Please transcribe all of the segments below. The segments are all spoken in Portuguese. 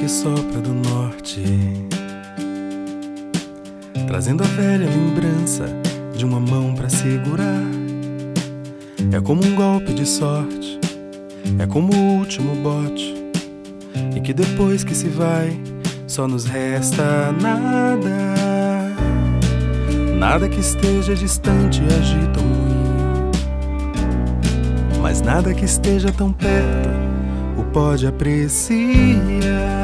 que sopra do norte, trazendo a velha lembrança de uma mão pra segurar. É como um golpe de sorte, é como o último bote, e que depois que se vai, só nos resta nada. Nada que esteja distante agita o moinho, mas nada que esteja tão perto o pode apreciar.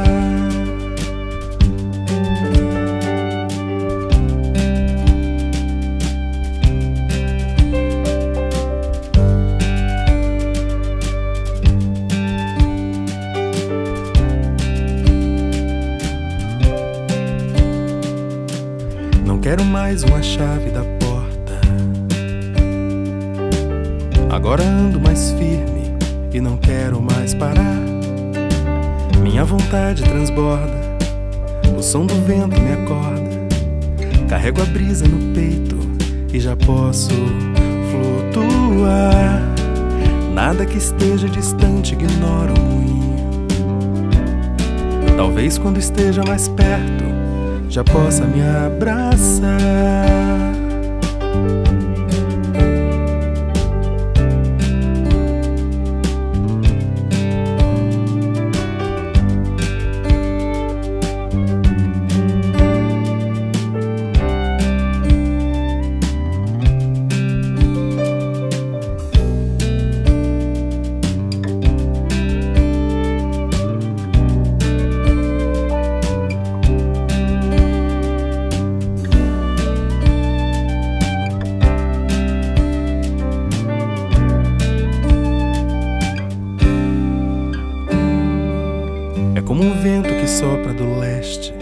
Não quero mais uma chave da porta, agora ando mais firme e não quero mais parar. Minha vontade transborda, o som do vento me acorda. Carrego a brisa no peito e já posso flutuar. Nada que esteja distante ignora o moinho. Talvez quando esteja mais perto já possa me abraçar. Como um vento que sopra do leste,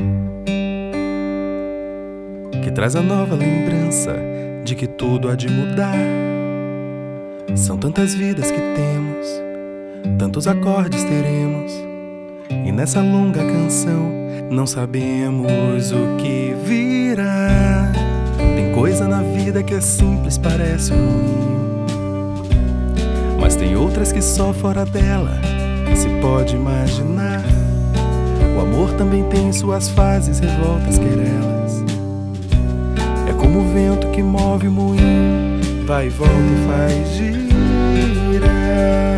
que traz a nova lembrança de que tudo há de mudar. São tantas vidas que temos, tantos acordes teremos, e nessa longa canção não sabemos o que virá. Tem coisa na vida que é simples, parece um moinho, mas tem outras que só fora dela se pode imaginar. O amor também tem suas fases, revoltas, querelas. É como o vento que move o moinho, vai e volta e faz girar.